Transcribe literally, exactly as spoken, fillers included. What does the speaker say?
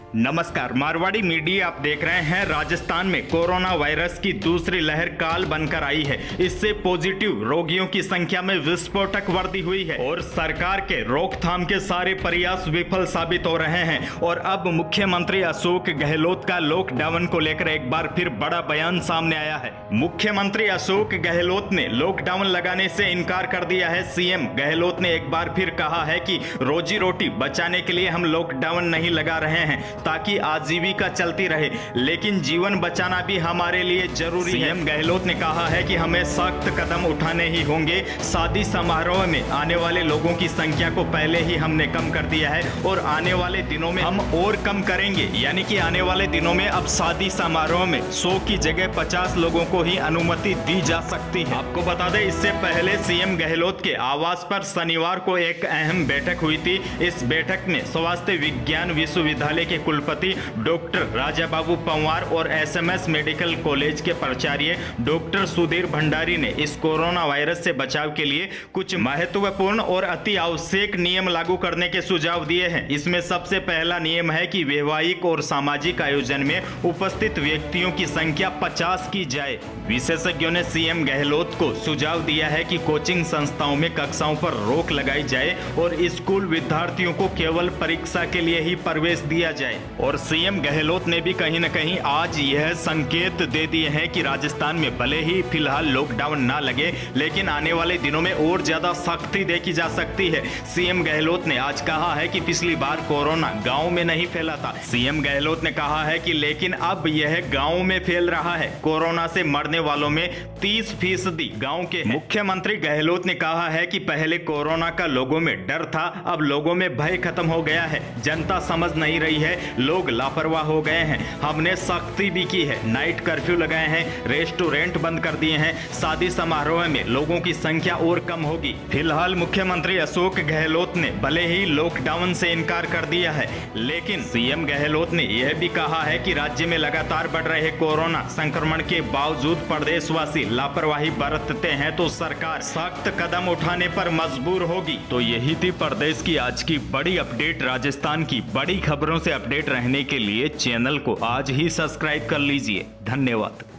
नमस्कार, मारवाड़ी मीडिया आप देख रहे हैं। राजस्थान में कोरोना वायरस की दूसरी लहर काल बनकर आई है। इससे पॉजिटिव रोगियों की संख्या में विस्फोटक वृद्धि हुई है और सरकार के रोकथाम के सारे प्रयास विफल साबित हो रहे हैं। और अब मुख्यमंत्री अशोक गहलोत का लॉकडाउन को लेकर एक बार फिर बड़ा बयान सामने आया है। मुख्यमंत्री अशोक गहलोत ने लॉकडाउन लगाने से इनकार कर दिया है। सीएम गहलोत ने एक बार फिर कहा है कि रोजी रोटी बचाने के लिए हम लॉकडाउन नहीं लगा रहे हैं ताकि आजीविका चलती रहे, लेकिन जीवन बचाना भी हमारे लिए जरूरी है। सीएम गहलोत ने कहा है कि हमें सख्त कदम उठाने ही होंगे। शादी समारोह में आने वाले लोगों की संख्या को पहले ही हमने कम कर दिया है और आने वाले दिनों में हम और कम करेंगे। यानी कि आने वाले दिनों में अब शादी समारोह में सौ की जगह पचास लोगों को ही अनुमति दी जा सकती है। आपको बता दें, इससे पहले सीएम गहलोत के आवास पर शनिवार को एक अहम बैठक हुई थी। इस बैठक में स्वास्थ्य विज्ञान विश्वविद्यालय के कुलपति डॉक्टर राजा बाबू पंवार और एसएमएस मेडिकल कॉलेज के प्राचार्य डॉक्टर सुधीर भंडारी ने इस कोरोना वायरस से बचाव के लिए कुछ महत्वपूर्ण और अति आवश्यक नियम लागू करने के सुझाव दिए हैं। इसमें सबसे पहला नियम है कि वैवाहिक और सामाजिक आयोजन में उपस्थित व्यक्तियों की संख्या पचास की जाए। विशेषज्ञों ने सीएम गहलोत को सुझाव दिया है कि कोचिंग संस्थाओं में कक्षाओं पर रोक लगाई जाए और स्कूल विद्यार्थियों को केवल परीक्षा के लिए ही प्रवेश दिया जाए। और सीएम गहलोत ने भी कहीं न कहीं आज यह संकेत दे दिए हैं कि राजस्थान में भले ही फिलहाल लॉकडाउन ना लगे, लेकिन आने वाले दिनों में और ज्यादा सख्ती देखी जा सकती है। सीएम गहलोत ने आज कहा है कि पिछली बार कोरोना गांव में नहीं फैला था। सीएम गहलोत ने कहा है कि लेकिन अब यह गांव में फैल रहा है। कोरोना से मरने वालों में तीस फीसदी गाँव के। मुख्यमंत्री गहलोत ने कहा है कि पहले कोरोना का लोगों में डर था, अब लोगों में भय खत्म हो गया है। जनता समझ नहीं रही है, लोग लापरवाह हो गए हैं। हमने सख्ती भी की है, नाइट कर्फ्यू लगाए हैं, रेस्टोरेंट बंद कर दिए हैं। शादी समारोह में लोगों की संख्या और कम होगी। फिलहाल मुख्यमंत्री अशोक गहलोत ने भले ही लॉकडाउन से इनकार कर दिया है, लेकिन सीएम गहलोत ने यह भी कहा है कि राज्य में लगातार बढ़ रहे कोरोना संक्रमण के बावजूद प्रदेशवासी लापरवाही बरतते हैं तो सरकार सख्त कदम उठाने पर मजबूर होगी। तो यही थी प्रदेश की आज की बड़ी अपडेट। राजस्थान की बड़ी खबरों से अपडेट रहने के लिए चैनल को आज ही सब्सक्राइब कर लीजिए। धन्यवाद।